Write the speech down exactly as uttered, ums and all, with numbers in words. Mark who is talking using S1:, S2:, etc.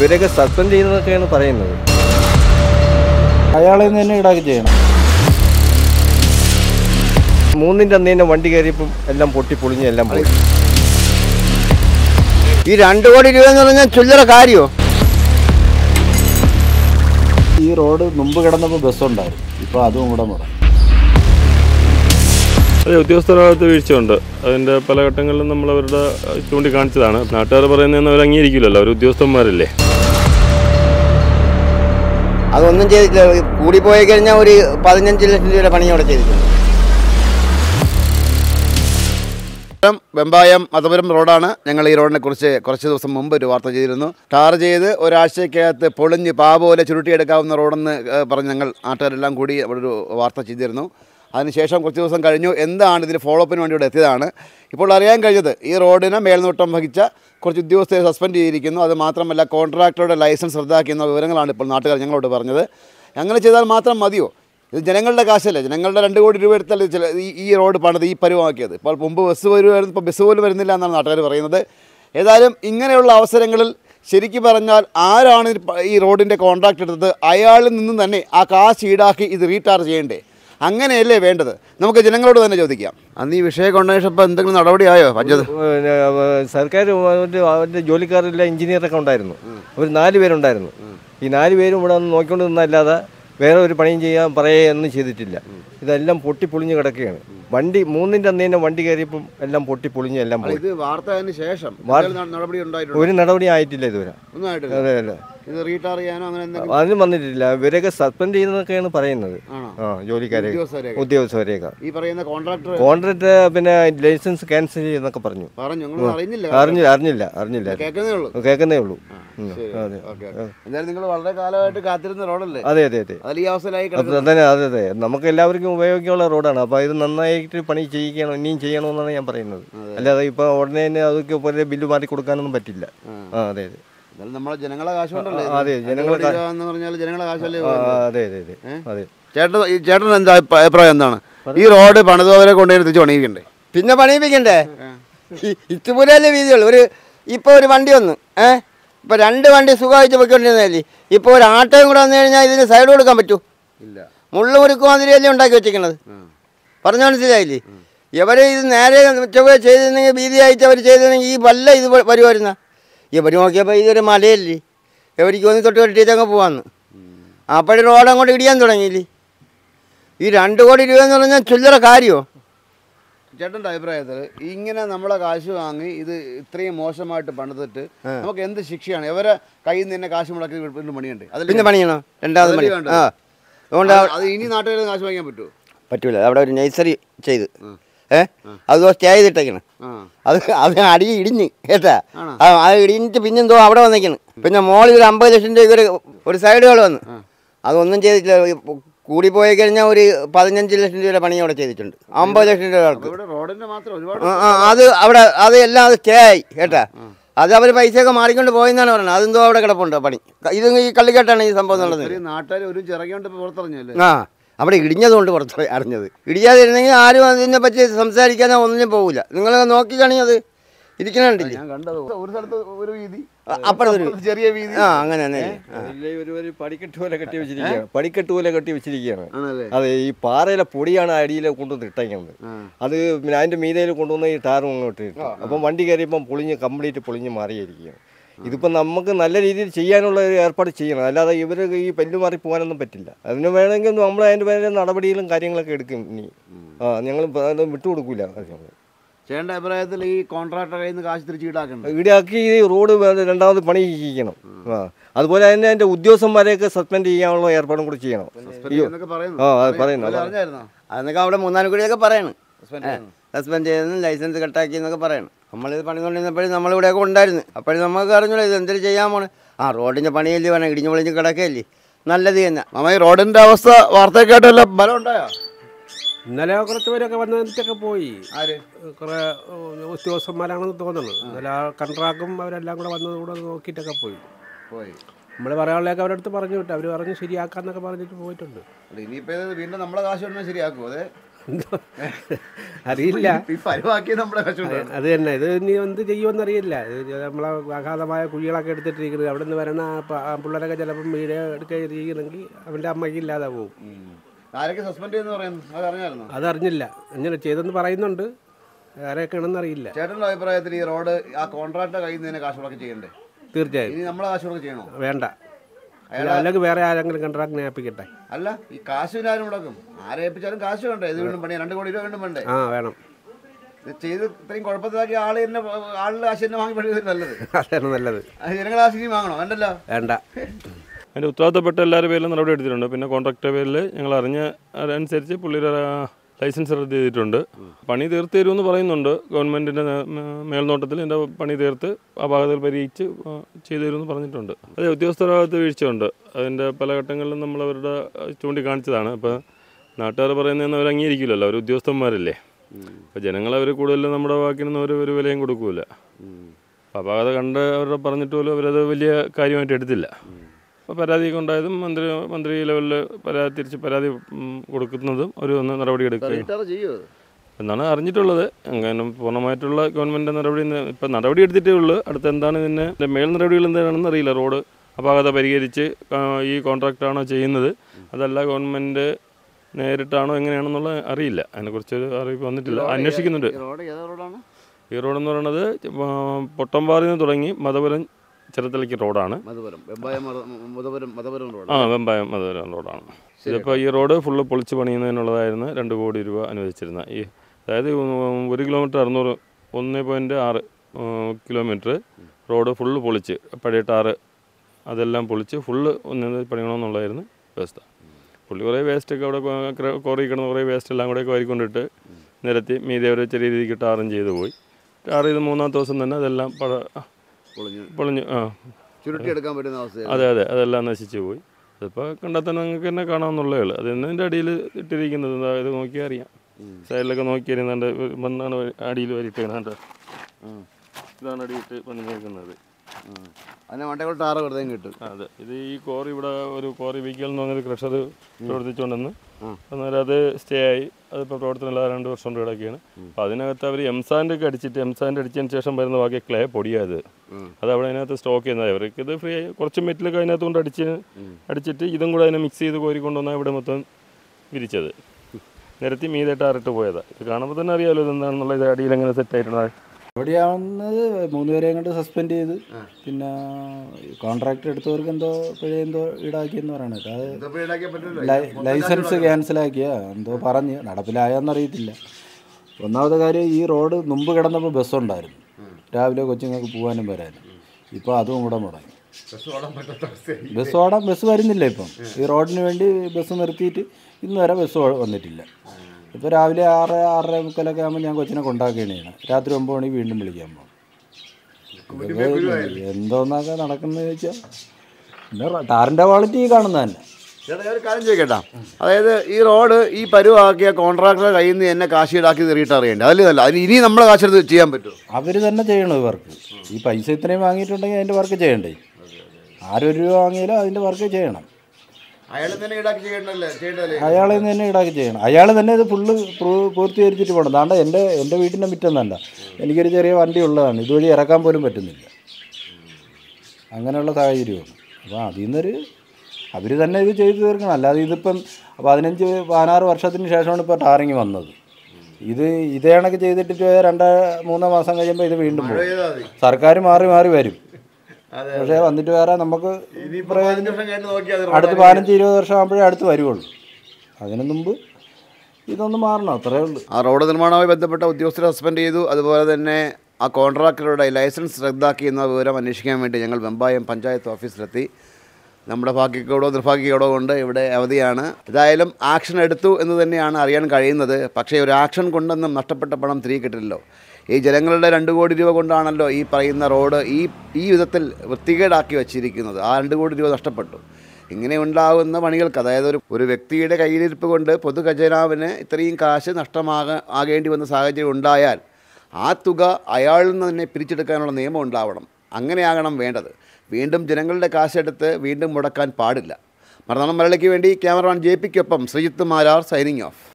S1: ഇവരൊക്കെ സസ്പെൻഡ് ചെയ്യുന്നതൊക്കെയാണ് പറയുന്നത്.
S2: അയാളെ തന്നെ ഈടാക്കി ചെയ്യണം.
S1: മൂന്നിൻ്റെ അന്ന് തന്നെ വണ്ടി കയറിയപ്പം എല്ലാം പൊട്ടി പൊളിഞ്ഞ് എല്ലാം പോയി.
S3: ഈ രണ്ട് കോടി രൂപ എന്ന് പറഞ്ഞാൽ ചില്ലറ കാര്യമോ?
S2: ഈ റോഡ് മുമ്പ് കിടന്നപ്പോൾ ബസ്സുണ്ടായിരുന്നു, ഇപ്പോൾ അതും കൂടെ മുടങ്ങും.
S4: അതെ, ഉദ്യോഗസ്ഥരാകത്ത് വീഴ്ചയുണ്ട്. അതിൻ്റെ പല ഘട്ടങ്ങളിലും നമ്മൾ അവരുടെ ചൂണ്ടിക്കാണിച്ചതാണ്. നാട്ടുകാർ പറയുന്നതെന്ന് അവർ അംഗീകരിക്കില്ലല്ലോ, അവർ ഉദ്യോഗസ്ഥന്മാരല്ലേ.
S3: അതൊന്നും ചെയ്തിട്ടില്ല. കൂടി പോയി കഴിഞ്ഞാൽ ഒരു പതിനഞ്ച് ലക്ഷം രൂപയുടെ പണി അവിടെ ചെയ്തിട്ടുണ്ട്. വെമ്പായം മതപുരം റോഡാണ്. ഞങ്ങൾ ഈ റോഡിനെ കുറിച്ച് കുറച്ച് ദിവസം മുമ്പ് ഒരു വാർത്ത ചെയ്തിരുന്നു. ടാർ ചെയ്ത് ഒരാഴ്ചക്കകത്ത് പൊളിഞ്ഞ് പാപോലെ ചുരുട്ടിയെടുക്കാവുന്ന റോഡെന്ന് പറഞ്ഞ് ഞങ്ങൾ നാട്ടുകാരെല്ലാം കൂടി അവിടെ ഒരു വാർത്ത ചെയ്തിരുന്നു. അതിനുശേഷം കുറച്ച് ദിവസം കഴിഞ്ഞു. എന്താണ് ഇതിന് ഫോളോ അപ്പിന് വേണ്ടി ഇവിടെ എത്തിയതാണ്. ഇപ്പോൾ അറിയാൻ കഴിഞ്ഞത് ഈ റോഡിന് മേൽനോട്ടം വഹിച്ച കുറച്ച് ഉദ്യോഗസ്ഥരെ സസ്പെൻഡ് ചെയ്തിരിക്കുന്നു. അത് മാത്രമല്ല കോൺട്രാക്ടറുടെ ലൈസൻസ് റദ്ദാക്കിയെന്ന വിവരങ്ങളാണ് ഇപ്പോൾ നാട്ടുകാർ ഞങ്ങളോട് പറഞ്ഞത്. അങ്ങനെ ചെയ്താൽ മാത്രം മതിയോ? ഇത് ജനങ്ങളുടെ കാശല്ലേ? ജനങ്ങളുടെ രണ്ട് കോടി രൂപ എടുത്താൽ ചില ഈ ഈ റോഡ് പണിത് ഈ പരുവാക്കിയത്. ഇപ്പോൾ മുമ്പ് ബസ് വരുമായിരുന്നു, ഇപ്പോൾ ബസ് പോലും വരുന്നില്ല എന്നാണ് നാട്ടുകാർ പറയുന്നത്. ഏതായാലും ഇങ്ങനെയുള്ള അവസരങ്ങളിൽ ശരിക്കും പറഞ്ഞാൽ ആരാണ് ഈ റോഡിൻ്റെ കോൺട്രാക്ട് എടുത്തത്, അയാളിൽ നിന്നും തന്നെ ആ കാശ് ഈടാക്കി ഇത് റീടാർ ചെയ്യേണ്ടേ? അങ്ങനെയല്ലേ വേണ്ടത്? നമുക്ക് ജനങ്ങളോട് തന്നെ ചോദിക്കാം. അന്ന് ഈ വിഷയം കൊണ്ടുവന്നപ്പോൾ എന്തെങ്കിലും നടപടിയായോ? പഞ്ചായത്ത്
S1: സർക്കാർ അവരുടെ ജോലിക്കാരെല്ലാം എഞ്ചിനീയറൊക്കെ ഉണ്ടായിരുന്നു. അവർ നാല് പേരുണ്ടായിരുന്നു. ഈ നാല് പേരും ഇവിടെ ഒന്ന് നോക്കിക്കൊണ്ട് നിന്നല്ലാതെ വേറെ ഒരു പണിയും ചെയ്യാൻ പറയുകയൊന്നും ചെയ്തിട്ടില്ല. ഇതെല്ലാം പൊട്ടി പൊളിഞ്ഞ് കിടക്കുകയാണ്. വണ്ടി മൂന്നിൻ്റെ അന്ന് തന്നെ വണ്ടി കയറിയപ്പം എല്ലാം പൊട്ടി പൊളിഞ്ഞ് എല്ലാം പോയി.
S3: ഇത് വാർത്തതിന് ശേഷം നടപടി ഉണ്ടായിട്ടുണ്ട്?
S1: ഒരു നടപടി ആയിട്ടില്ല ഇതുവരെ. അതെ അതെ,
S3: ഇത് റീടാർ ചെയ്യാനോ അങ്ങനെ
S1: അതിനും വന്നിട്ടില്ല. ഇവരൊക്കെ സസ്പെൻഡ് ചെയ്യുന്നതൊക്കെയാണ് പറയുന്നത്. ആ, ജോലിക്കാരെ ഉദ്യോഗസ്ഥരെയൊക്കെ
S3: ഈ പറയുന്ന കോൺട്രാക്ടർ
S1: കോൺട്രാക്ട് പിന്നെ ലൈസൻസ് ക്യാൻസൽ ചെയ്യുന്നൊക്കെ പറഞ്ഞു.
S3: അറിഞ്ഞില്ല
S1: അറിഞ്ഞില്ല അറിഞ്ഞില്ല അറിഞ്ഞില്ല കേൾക്കുന്നേ ഉള്ളൂ.
S3: എന്തായാലും നിങ്ങൾ വളരെ കാലമായിട്ട് കാത്തിരുന്ന റോഡല്ലേ?
S1: അതെ അതെ അതെ
S3: അതിൽ ഈ അവസ്ഥയിലായി
S1: അതെ അതെ അതെ നമുക്ക് എല്ലാവർക്കും ഉപയോഗിക്കാനുള്ള റോഡാണ്. അപ്പോൾ ഇത് നന്നായിട്ട് പണി ചെയ്യിക്കണം, ഇനിയും ചെയ്യണമെന്നാണ് ഞാൻ പറയുന്നത്. അല്ലാതെ ഇപ്പോൾ ഉടനെ തന്നെ അതൊക്കെ പോലെ ബില്ല് മാറ്റി കൊടുക്കാനൊന്നും പറ്റില്ല. ആ അതെ അതെ,
S3: നമ്മളെ ജനങ്ങളെ കാശുകൊണ്ടല്ലേ?
S1: അതെ ജനങ്ങളെ
S3: ജനങ്ങളെ കാശല്ലേ?
S1: അതെ അതെ അതെ അതെ.
S3: ചേട്ടൻ ചേട്ടൻ എന്താ അഭിപ്രായം എന്താണ്? ഈ റോഡ് പണിതവരെ കൊണ്ടുപോയി തിരിച്ച് പണിയിക്കണ്ടേ?
S5: പിന്നെ പണിയിപ്പിക്കണ്ടേ? ഇത്തുപോലല്ലേ വീതിയുള്ളൂ. ഒരു ഇപ്പോൾ ഒരു വണ്ടി വന്നു, ഏഹ് ഇപ്പോൾ രണ്ട് വണ്ടി സുഖമായിട്ട് പോയിക്കൊണ്ടിരുന്നതല്ലേ. ഇപ്പോൾ ഒരു ആട്ടോയും കൂടെ വന്നു കഴിഞ്ഞാൽ ഇതിന് സൈഡ് കൊടുക്കാൻ പറ്റൂ? ഇല്ല. മുള്ളു മുറുക്ക് മാതിരിയല്ലേ ഉണ്ടാക്കി വെച്ചിരിക്കുന്നത്. പറഞ്ഞു മനസ്സിലായില്ലേ? ഇവർ ഇത് നേരെ ചൊവ്വ ചെയ്തിരുന്നെങ്കിൽ വീതിയായിട്ട് അവർ ചെയ്തിരുന്നെങ്കിൽ ഈ വല്ല ഇത് വരുമായിരുന്ന. ഇവർ നോക്കിയപ്പോൾ ഇതൊരു മലയല്ലേ, എവർക്ക് വന്ന് തൊട്ട് കെട്ടിയിട്ട് അങ്ങ് പോവാന്ന്. അപ്പോഴും റോഡ് അങ്ങോട്ട് ഇടിയാൻ തുടങ്ങിയില്ലേ. ഈ രണ്ട് കോടി രൂപ എന്ന് പറഞ്ഞാൽ ചില്ലറ കാര്യമോ?
S3: ചേട്ടൻ്റെ അഭിപ്രായത്തിൽ ഇങ്ങനെ നമ്മളെ കാശ് വാങ്ങി ഇത് ഇത്രയും മോശമായിട്ട് പണിതിട്ട് നമുക്ക് എന്ത് ശിക്ഷയാണ്? ഇവരെ കയ്യിൽ നിന്ന് തന്നെ കാശ് മുടക്കി വീണ്ടും പണിയുണ്ട്. അതിൽ
S5: പിന്നെ പണിയണോ? രണ്ടാമത് പണി. ആ, അതുകൊണ്ട്
S3: അത് ഇനി നാട്ടുകാർ കാശ് വാങ്ങിക്കാൻ പറ്റുമോ?
S5: പറ്റൂല. അവിടെ ഒരു നഴ്സറി ചെയ്ത് ഏഹ് അത് സ്റ്റേ ചെയ്തിട്ടേക്കണം. അത് അത് അടി ഇടിഞ്ഞ് കേട്ടാ. അത് ഇടിഞ്ഞിട്ട് പിന്നെന്തോ അവിടെ വന്നേക്കണം. പിന്നെ മോളിൽ ഒരു അമ്പത് ലക്ഷം രൂപ ഒരു ഒരു സൈഡുകൾ വന്ന് അതൊന്നും ചെയ്തിട്ടില്ല. കൂടി പോയി കഴിഞ്ഞാൽ ഒരു പതിനഞ്ച് ലക്ഷം രൂപയുടെ പണി അവിടെ ചെയ്തിട്ടുണ്ട്. അമ്പത് ലക്ഷം രൂപ ആൾക്ക് അത് അവിടെ അത് എല്ലാം അത് സ്റ്റേ ആയി കേട്ടാ. അത് അവർ പൈസയൊക്കെ മാറിക്കൊണ്ട് പോയെന്നാണ് പറയുന്നത്. അതെന്തോ അവിടെ കിടപ്പുണ്ട് പണി. ഇത് ഈ കള്ളിക്കെട്ടാണ് ഈ സംഭവം എന്നുള്ളത്.
S3: നാട്ടുകാർ ഒരു ചിറകൊണ്ട് പുറത്തിറങ്ങിയല്ലേ?
S5: ആ, അവിടെ ഇടിഞ്ഞതുകൊണ്ട് പുറത്ത് അറിഞ്ഞത്. ഇടിയാതിരുന്നെങ്കിൽ ആരും അതിനെ പറ്റി സംസാരിക്കാനോ ഒന്നിനും പോകില്ല. നിങ്ങൾ നോക്കി കാണിയത് ഇരിക്കണുണ്ടില്ലേ? അപ്പുറത്തൊരു ചെറിയ വീതി. ആ, അങ്ങനെ തന്നെ
S1: ഒരു പടിക്കെട്ട് പോലെ കെട്ടി വെച്ചിരിക്കുകയാണ്. പടിക്കെട്ട് പോലെ കെട്ടി വെച്ചിരിക്കുകയാണ്. അതെ, ഈ പാറയിലെ പൊടിയാണ് അടിയിൽ കൊണ്ടുവന്ന് ഇട്ടേക്കുന്നത്. അത് പിന്നെ അതിൻ്റെ മീതയിൽ കൊണ്ടുവന്ന് ഈ ടാറും അങ്ങോട്ട് ഇട്ടു. അപ്പം വണ്ടി കയറിയപ്പം പൊളിഞ്ഞ് കംപ്ലീറ്റ് പൊളിഞ്ഞ് മാറിയിരിക്കുകയാണ്. ഇതിപ്പോൾ നമുക്ക് നല്ല രീതിയിൽ ചെയ്യാനുള്ള ഒരു ഏർപ്പാട് ചെയ്യണം. അല്ലാതെ ഇവർ ഈ പെല്ല് മാറി പോകാനൊന്നും പറ്റില്ല. അതിന് വേണമെങ്കിൽ നമ്മൾ അതിൻ്റെ പേരെ നടപടികളും കാര്യങ്ങളൊക്കെ എടുക്കും. ഇനി ആ ഞങ്ങൾ വിട്ടുകൊടുക്കില്ല.
S3: ചേട്ടൻ്റെ അഭിപ്രായത്തിൽ ഈ കോൺട്രാക്ടർ കയ്യിൽ നിന്ന് കാശ് തിരിച്ച് ഈടാക്കണം.
S1: ഈടാക്കി ഈ റോഡ് രണ്ടാമത് പണി ചെയ്യിക്കണം. ആ, അതുപോലെ തന്നെ അതിൻ്റെ ഉദ്യോഗസ്ഥന്മാരെയൊക്കെ സസ്പെൻഡ് ചെയ്യാനുള്ള ഏർപ്പാടും കൂടി ചെയ്യണം. ആ, അത് പറയുന്നു.
S5: അതൊക്കെ അവിടെ മൂന്നാല് കോടിയൊക്കെ പറയണം. സസ്പെൻഡ് ചെയ്തെന്ന് ലൈസൻസ് കട്ടാക്കി എന്നൊക്കെ പറയണം. നമ്മളിത് പണിതുകൊണ്ടിരുന്നപ്പോഴും നമ്മളിവിടെയൊക്കെ ഉണ്ടായിരുന്നു. അപ്പോഴും നമുക്ക് അറിഞ്ഞൂടെ ഇത് എന്തെങ്കിലും ചെയ്യാൻ പോണേ. ആ റോഡിൻ്റെ പണിയല്ലേ വേണം, ഇടിഞ്ഞു പൊളിഞ്ഞ് കിടക്കല്ലേ. നല്ലത് തന്നെ.
S3: അമ്മ ഈ റോഡിൻ്റെ അവസ്ഥ വാർത്തയൊക്കെയായിട്ടല്ല ബലം ഉണ്ടായോ?
S6: ഇന്നലെ കുറച്ച് പേരൊക്കെ വന്നിട്ടൊക്കെ പോയി. കുറേ ഉദ്യോഗസ്ഥന്മാരാണെന്ന് തോന്നുന്നത്. ഇന്നലെ ആ കൺട്രാക്ടും അവരെല്ലാം കൂടെ വന്നത് കൂടെ നോക്കിയിട്ടൊക്കെ പോയി പോയി നമ്മൾ പറയാനുള്ളതൊക്കെ അവരുടെ അടുത്ത് പറഞ്ഞു വിട്ടു. അവർ പറഞ്ഞ് ശരിയാക്കാന്നൊക്കെ പറഞ്ഞിട്ട് പോയിട്ടുണ്ട്.
S3: ഇനിയിപ്പോൾ വീണ്ടും നമ്മളെ കാശ് വേണമെങ്കിൽ ശരിയാക്കുമോ? അതെ,
S6: അറിയില്ല.
S3: ഈ പരുവാക്കിയത് നമ്മുടെ കഷ്ടം.
S6: അത് തന്നെ, ഇത് ഇനി എന്ത് ചെയ്യുമെന്നറിയില്ല. ഇത് നമ്മളെ അഗാധമായ കുഴികളൊക്കെ എടുത്തിട്ടിരിക്കുന്നത്. അവിടെ നിന്ന് വരണ പിള്ളേരൊക്കെ ചിലപ്പം വീഡിയോ എടുക്കുക ചെയ്യണമെങ്കിൽ അവൻ്റെ അമ്മയ്ക്ക് ഇല്ലാതെ പോകും.
S3: ആരൊക്കെ സസ്പെൻഡ് ചെയ്യുന്നു പറയുന്നു, അതറിഞ്ഞായിരുന്നു?
S6: അതറിഞ്ഞില്ല, അങ്ങനെ ചെയ്തെന്ന് പറയുന്നുണ്ട്, ആരൊക്കെയാണെന്ന് അറിയില്ല.
S3: ചേട്ടൻ്റെ അഭിപ്രായത്തിൽ ഈ റോഡ് ആ കോൺട്രാക്ടർ കയ്യിൽ നിന്ന് തന്നെ കാശ് മുടക്കി ചെയ്യണ്ടേ?
S6: തീർച്ചയായും.
S3: ഇനി നമ്മളെ കാശ് മുടക്കി ചെയ്യണോ?
S6: വേണ്ട, അല്ലെങ്കിൽ വേറെ ആരെങ്കിലും കോൺട്രാക്ടിനെ ഏൽപ്പിക്കട്ടെ.
S3: അല്ല, ഈ കാശ് ആരും മുടക്കും, ആരെ ഏൽപ്പിച്ചാലും കാശ് വേണ്ടേ? ഇത് വീണ്ടും പണിയാ, രണ്ട് കോടി രൂപ വീണ്ടും വേണ്ടേ?
S6: ആ വേണം.
S3: ഇത് ചെയ്ത് ഇത്രയും കുഴപ്പത്തിലാക്കി ആള് തന്നെ ആളുടെ കാശ് തന്നെ വാങ്ങി പഠിക്കുന്നത് നല്ലത്.
S6: അതാണ് നല്ലത്.
S3: ജനങ്ങളുടെ കാശ് ഇനി വാങ്ങണോ? വേണ്ടല്ലോ.
S6: വേണ്ട.
S4: അതിൻ്റെ ഉത്തരവാദിത്തപ്പെട്ട എല്ലാവരുടെ പേരിലും നടപടി എടുത്തിട്ടുണ്ട്. പിന്നെ കോൺട്രാക്ടർ പേരിൽ ഞങ്ങൾ അറിഞ്ഞ അതനുസരിച്ച് പുള്ളിയുടെ ലൈസൻസ് റദ്ദ് ചെയ്തിട്ടുണ്ട്. പണി തീർത്ത് തരുമെന്ന് പറയുന്നുണ്ട്. ഗവൺമെൻറ്റിൻ്റെ മേൽനോട്ടത്തിൽ എൻ്റെ പണി തീർത്ത് അപാകതകൾ പരിഹരിച്ച് ചെയ്തു തരുമെന്ന് പറഞ്ഞിട്ടുണ്ട്. അതെ, ഉദ്യോഗസ്ഥരാകത്ത് വീഴ്ചയുണ്ട്. അതിൻ്റെ പല ഘട്ടങ്ങളിലും നമ്മളവരുടെ ചൂണ്ടിക്കാണിച്ചതാണ്. ഇപ്പോൾ നാട്ടുകാർ പറയുന്നതെന്ന് അവർ അംഗീകരിക്കില്ലല്ലോ, അവർ ഉദ്യോഗസ്ഥന്മാരല്ലേ. അപ്പോൾ ജനങ്ങളവർ കൂടുതലും നമ്മുടെ വാക്കിനൊന്നും അവർ ഒരു വിലയും കൊടുക്കില്ല. അപ്പോൾ അപാകത കണ്ട് അവരുടെ പറഞ്ഞിട്ട് പോലും അവരത് വലിയ കാര്യമായിട്ട് എടുത്തില്ല. അപ്പോൾ പരാതിയൊക്കെ ഉണ്ടായതും മന്ത്രി മന്ത്രി ലെവലിൽ പരാതി തിരിച്ച് പരാതി കൊടുക്കുന്നതും ഒരു ഒന്ന് നടപടി എടുക്കുക എന്നാണ് അറിഞ്ഞിട്ടുള്ളത്. അങ്ങനെ പൂർണ്ണമായിട്ടുള്ള ഗവൺമെൻറ് നടപടി ഇപ്പം നടപടി എടുത്തിട്ടേ ഉള്ളൂ. അടുത്ത എന്താണ് ഇതിൻ്റെ മേൽ നടപടികൾ എന്താണെന്ന് അറിയില്ല. റോഡ് അപാകത പരിഹരിച്ച് ഈ കോൺട്രാക്റ്റാണോ ചെയ്യുന്നത്, അതല്ല ഗവൺമെൻറ് നേരിട്ടാണോ എങ്ങനെയാണെന്നുള്ള അറിയില്ല. അതിനെക്കുറിച്ചൊരു അറിയിപ്പ് വന്നിട്ടില്ല, അന്വേഷിക്കുന്നുണ്ട്. ഈ റോഡെന്ന് പറയുന്നത് പൊട്ടമ്പാറിൽ നിന്ന് തുടങ്ങി മതപുരം ചെറുത്തലയ്ക്ക് റോഡാണ്. ആ വെമ്പായം മതപുരം റോഡാണ്. ഇതിപ്പോൾ ഈ റോഡ് ഫുള്ള് പൊളിച്ച് പണിയുന്നതിനുള്ളതായിരുന്നു രണ്ട് കോടി രൂപ അനുവദിച്ചിരുന്ന. ഈ അതായത് ഒരു കിലോമീറ്റർ അറുന്നൂറ് ഒന്ന് പോയിൻറ്റ് ആറ് കിലോമീറ്റർ റോഡ് ഫുള്ള് പൊളിച്ച് പഴയ ടാറ് അതെല്ലാം പൊളിച്ച് ഫുള്ള് ഒന്ന് പണിയണമെന്നുള്ളതായിരുന്നു വ്യവസ്ഥ. പുള്ളി കുറേ വേസ്റ്റൊക്കെ അവിടെ കോറി കിടന്ന് കുറേ വേസ്റ്റ് എല്ലാം കൂടെയൊക്കെ വാരിക്കൊണ്ടിട്ട് നിരത്തി മീതെ ഒരു ചെറിയ രീതിക്ക് ടാറും ചെയ്തു പോയി. ടാർ ചെയ്ത് മൂന്നാമത്തെ ദിവസം തന്നെ അതെല്ലാം പഴ പൊളിഞ്ഞു ആ
S3: ചുരുട്ടിയെടുക്കാൻ പറ്റുന്ന അവസ്ഥ.
S4: അതെ അതെ, അതെല്ലാം നശിച്ചു പോയി. അതിപ്പോൾ കണ്ടാൽ തന്നെ നിങ്ങൾക്ക് തന്നെ കാണാമെന്നുള്ളേ ഉള്ളൂ. അത് എന്നതിൻ്റെ അടിയിൽ ഇട്ടിരിക്കുന്നത് ഇത് നോക്കിയാൽ അറിയാം. സൈഡിലൊക്കെ നോക്കിയിരുന്നാണ്ട് മണ്ണാണ് അടിയിൽ വരിയിട്ടേക്കുന്നുണ്ട്. ഇതാണ് അടിയിട്ട് പണിഞ്ഞേക്കുന്നത്.
S3: അതിനെ മണ്ടേ ടാറ് വെറുതെ കിട്ടും.
S4: അതെ, ഇത് ഈ കോറി ഇവിടെ ഒരു കോറി വീക്കൽ എന്ന് പറഞ്ഞൊരു ക്രഷർ പ്രവർത്തിച്ചുകൊണ്ടെന്ന് അന്നേരം അത് സ്റ്റേ ആയി. അതിപ്പോൾ പ്രവർത്തനമില്ല, രണ്ട് വർഷം കൊണ്ട് കിടക്കുകയാണ്. അപ്പോൾ അതിനകത്ത് അവർ എംസാൻഡ് ഒക്കെ അടിച്ചിട്ട് എംസാൻഡ് അടിച്ചതിന് ശേഷം വരുന്ന ബാക്കി ക്ലേ പൊടിയായത് അത് അവിടെ അതിനകത്ത് സ്റ്റോക്ക് ചെയ്യുന്നത്. അവർക്ക് ഇത് ഫ്രീ ആയി കുറച്ച് മെറ്റിലൊക്കെ അതിനകത്ത് കൊണ്ട് അടിച്ച് അടിച്ചിട്ട് ഇതും കൂടെ അതിനെ മിക്സ് ചെയ്ത് കോരിക്കൊണ്ടുവന്നാൽ ഇവിടെ മൊത്തം വിരിച്ചത് നിരത്തി മീതായിട്ട് അരട്ട് പോയതാണ്. ഇത് കാണുമ്പോൾ തന്നെ അറിയാമല്ലോ ഇതെന്താണെന്നുള്ള. ഇത് അടിയിൽ എങ്ങനെ സെറ്റ് ആയിട്ടുള്ളത്
S2: എവിടെയാവുന്നത് മൂന്നുപേരെയും കൊണ്ട് സസ്പെൻഡ് ചെയ്ത് പിന്നെ കോൺട്രാക്ട് എടുത്തവർക്ക് എന്തോ പിഴ എന്തോ ഈടാക്കിയെന്ന് പറയണത്. അത് ലൈസൻസ് ക്യാൻസലാക്കിയ എന്തോ പറഞ്ഞ് നടപ്പിലായെന്നറിയത്തില്ല. ഒന്നാമത്തെ കാര്യം, ഈ റോഡ് മുമ്പ് കിടന്നപ്പോൾ ബസ്സുണ്ടായിരുന്നു, രാവിലെ കൊച്ചുങ്ങൾക്ക് പോകാനും വരാനും. ഇപ്പോൾ അതും കൂടെ മുടങ്ങി. ബസ് ഓടാൻ ബസ് വരുന്നില്ല ഇപ്പം. ഈ റോഡിന് വേണ്ടി ബസ് നിർത്തിയിട്ട് ഇന്ന് വരെ ബസ് വന്നിട്ടില്ല. ഇപ്പോൾ രാവിലെ ആറ് ആറര മുക്കാലൊക്കെ ആകുമ്പോൾ ഞാൻ കൊച്ചിനെ കൊണ്ടാക്കുകയാണ്. രാത്രി ഒമ്പത് മണി വീണ്ടും വിളിക്കാൻ പോകും. എന്തോന്നൊക്കെ നടക്കുന്നത് ചോദിച്ചാൽ പിന്നെ ടാറിൻ്റെ ക്വാളിറ്റി കാണുന്നത് തന്നെ.
S3: ചേട്ടാ ഒരു കാര്യം ചോദിക്കട്ടാ, അതായത് ഈ റോഡ് ഈ പരുവാക്കിയ കോൺട്രാക്ടറെ കയ്യിൽ നിന്ന് എന്നെ കാശ് ഈടാക്കി തീറിയിട്ട് അറിയണ്ടേ? അതല്ലേ നല്ല അതിന് ഇനി നമ്മളെ കാശെടുത്ത് ചെയ്യാൻ പറ്റുമോ?
S2: അവർ തന്നെ ചെയ്യണം വർക്ക്. ഈ പൈസ ഇത്രയും വാങ്ങിയിട്ടുണ്ടെങ്കിൽ അതിൻ്റെ വർക്ക് ചെയ്യണ്ടേ? ആരൊരു രൂപ വാങ്ങിയാലും അതിൻ്റെ വർക്ക് ചെയ്യണം.
S3: അയാൾ തന്നെ ഈടാക്കി ചെയ്യണ്ടല്ലേ? ചെയ്യണ്ടല്ലേ?
S2: അയാൾ തന്നെ ഈടാക്കി ചെയ്യണം. അയാൾ തന്നെ ഇത് ഫുള്ള് പൂർത്തീകരിച്ചിട്ട് പോകണം. അതാണ്ട് എൻ്റെ എൻ്റെ വീട്ടിൻ്റെ മുറ്റം വേണ്ട, എനിക്കൊരു ചെറിയ വണ്ടി ഉള്ളതാണ്, ഇതുവഴി ഇറക്കാൻ പോലും പറ്റുന്നില്ല. അങ്ങനെയുള്ള സാഹചര്യമാണ്. അപ്പോൾ അതിൽ നിന്നൊരു അവർ തന്നെ ഇത് ചെയ്തു തീർക്കണം. അല്ലാതെ ഇതിപ്പം പതിനഞ്ച് പതിനാറ് വർഷത്തിന് ശേഷമാണ് ഇപ്പോൾ ടാറിങ് വന്നത്. ഇത് ഇതേ കണക്ക് ചെയ്തിട്ട് രണ്ടോ മൂന്നോ മാസം കഴിയുമ്പോൾ ഇത് വീണ്ടും പോകും. സർക്കാർ മാറി മാറി വരും, പക്ഷേ വന്നിട്ട് വേറെ നമുക്ക് അടുത്ത് പതിനഞ്ച് ഇരുപത് വർഷം ആകുമ്പോഴേ അടുത്ത് വരുവുള്ളൂ. അതിനു മുമ്പ് ഇതൊന്ന് മാറണം, അത്രയേ ഉള്ളൂ.
S3: ആ റോഡ് നിർമ്മാണവുമായി ബന്ധപ്പെട്ട ഉദ്യോഗസ്ഥരെ സസ്പെൻഡ് ചെയ്തു. അതുപോലെ തന്നെ ആ കോൺട്രാക്ടറുടെ ലൈസൻസ് റദ്ദാക്കി എന്ന വിവരം അന്വേഷിക്കാൻ വേണ്ടി ഞങ്ങൾ വെമ്പായം പഞ്ചായത്ത് ഓഫീസിലെത്തി. നമ്മുടെ ഭാഗ്യക്കേടോ നിർഭാഗ്യക്കേടോ കൊണ്ട് ഇവിടെ അവധിയാണ്. ഏതായാലും ആക്ഷൻ എടുത്തു എന്ന് തന്നെയാണ് അറിയാൻ കഴിയുന്നത്. പക്ഷേ ഒരു ആക്ഷൻ കൊണ്ടൊന്നും നഷ്ടപ്പെട്ട പണം തിരികെ കിട്ടില്ലല്ലോ. ഈ ജനങ്ങളുടെ രണ്ട് കോടി രൂപ കൊണ്ടാണല്ലോ ഈ പറയുന്ന റോഡ് ഈ ഈ വിധത്തിൽ വൃത്തികേടാക്കി വച്ചിരിക്കുന്നത്. ആ രണ്ട് കോടി രൂപ നഷ്ടപ്പെട്ടു. ഇങ്ങനെ ഉണ്ടാകുന്ന പണികൾക്ക്, അതായത് ഒരു ഒരു വ്യക്തിയുടെ കയ്യിലിരിപ്പ് കൊണ്ട് പൊതു ഖജനാവിന് ഇത്രയും കാശ് നഷ്ടമാകാൻ ആകേണ്ടി വന്ന സാഹചര്യം ഉണ്ടായാൽ ആ തുക അയാളിൽ നിന്ന് തന്നെ പിരിച്ചെടുക്കാനുള്ള നിയമം ഉണ്ടാവണം. അങ്ങനെയാകണം വേണ്ടത്. വീണ്ടും ജനങ്ങളുടെ കാശെടുത്ത് വീണ്ടും മുടക്കാൻ പാടില്ല. മറുനാടൻ മലയാളിക്ക് വേണ്ടി ക്യാമറമാൻ ജെ പിക്കൊപ്പം ശ്രീജിത്ത് മാരാർ സൈനിങ് ഓഫ്.